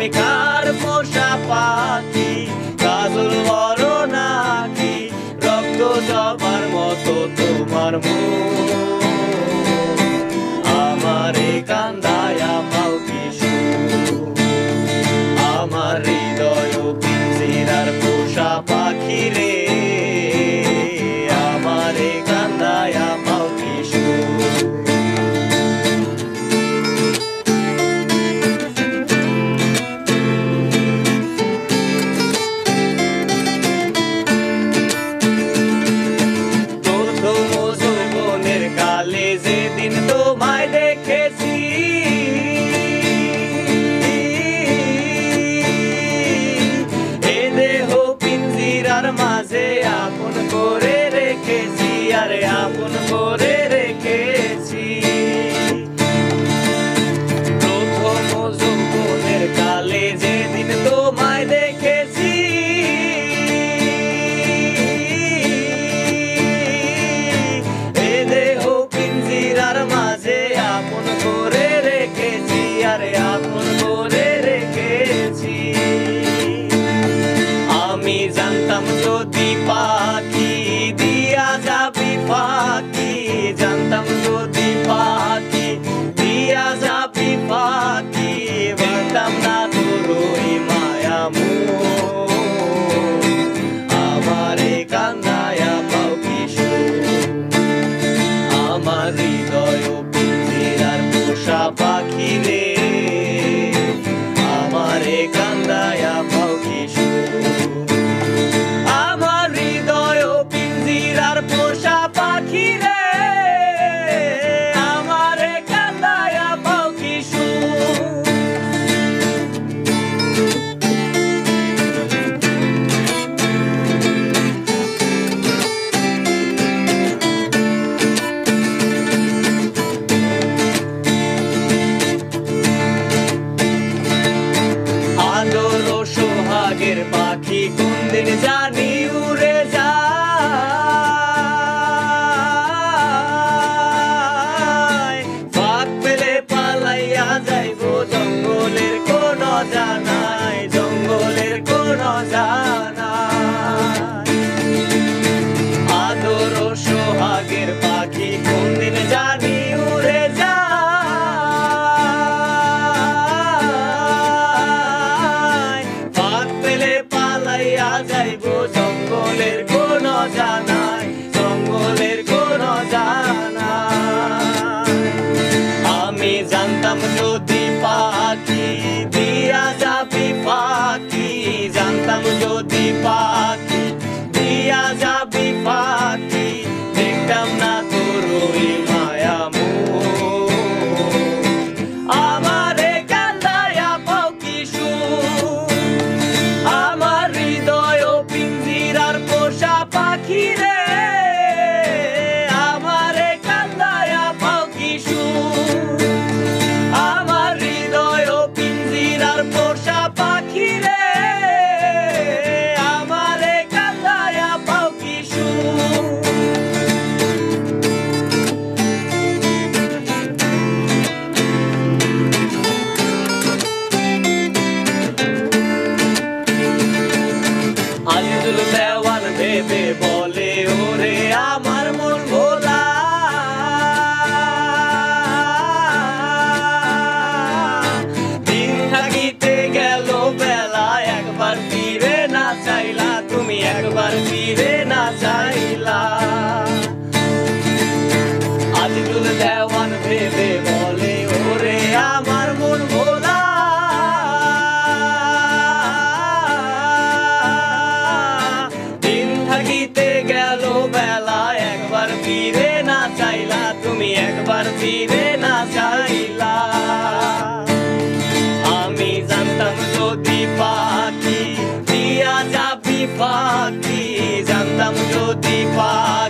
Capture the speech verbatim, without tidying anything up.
তুমি কার পোষা পাখি, কাজল বড় নাকি রক্ত জবার মতো তোমার মুখ, আমারে কান্দায়া পাও কি সুখ, আমার হৃদয় পিঞ্জিরার পোষা পাখি রে, আমারে কান্দায়া পাও কি সুখ। যেদিন তোমায় দেখেছি এ দেহ পিঞ্জিরার মাঝে আপন করে রেখেছি, আরে আপন করে রেখেছি। প্রথম যৌবনের কালে যেদিন তোমায় দেখেছি মাঝে আপন করে রেখেছি, আরে আপন করে রেখেছি। আমি জানতাম যদি পাখি দিয়া যাবি ফাঁকি, জানতাম যদি পাখি দিয়া যাবি ফাঁকি, বলতাম না তোর ওই মায়া মোহ, আমারে কান্দায়া পাও কি সুখ, আমার হৃদয় পিঞ্জিরার পোষা পাখি রে, আমারে কান্দায়া পাও কি সুখ, আমার হৃদয় পিঞ্জিরার পোষা পাখি রে, আমারে কান্দায়া পাও কি সুখ। সোহাগের পাখি কোনদিন জানি উড়ে যায়, ফাঁক পেলে পালাইয়া যাইব জঙ্গলের কোন জানাই, জঙ্গলের কোন জানাই। আদর সোহাগের পাখি কোনদিন জানি উড়ে যায়, যাইব জঙ্গলের কোন জানাই, জঙ্গলের কোন জানাই। আমি জানতাম যদি পাখি দিয়া যাবি ফাঁকি, জানতাম যদি পাখি দিয়া যাবি ফাঁকি, দেখতাম না তোর ওই মায়া মোহ, আমারে কান্দায়া পাও কি সুখ, আমার হৃদয় পিঞ্জিরার পোষা পাখি রে, আমারে কান্দায়া পাও কি সুখ, আমার হৃদয় পিঞ্জিরার পোষা পাখি রে, আমারে কান্দায়া পাও কি সুখ। আজিজুল দেওয়ান ভেবে বলে ওরে আমার মন ভোলা, দিন থাকিতে গেল বেলা একবার ফিরে না চাইলা, তুমি একবার ফিরে না চাইলা। আজিজুল দেওয়ান ভেবে বলে ওরে আমার মন ভোলা, থাকিতে গেল বেলা একবার ফিরে না চাইলা, তুমি একবার ফিরে না চাইলা। আমি জানতাম যদি পাখি দিয়া যাবি ফাঁকি, জানতাম যদি পাখি